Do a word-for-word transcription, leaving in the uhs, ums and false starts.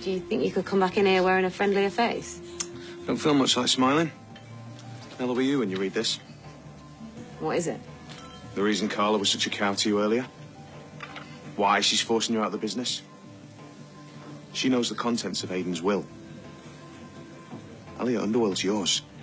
Do you think you could come back in here wearing a friendlier face? Don't feel much like smiling. Hell will you when you read this? What is it? The reason Carla was such a cow to you earlier. Why she's forcing you out of the business. She knows the contents of Aidan's will. Alya, Underworld's yours.